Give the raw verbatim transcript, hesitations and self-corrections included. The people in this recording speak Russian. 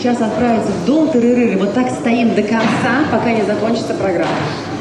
сейчас отправиться в дом Тыры-Рыры. Вот так стоим до конца, пока не закончится программа.